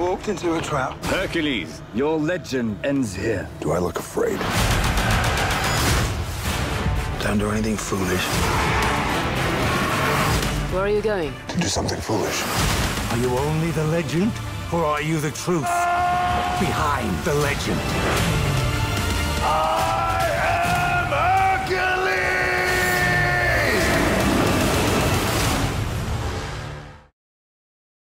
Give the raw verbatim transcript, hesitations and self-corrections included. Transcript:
walked into a trap. Hercules, your legend ends here. Do I look afraid? Don't do anything foolish. Where are you going? To do something foolish. Are you only the legend, or are you the truth behind the legend?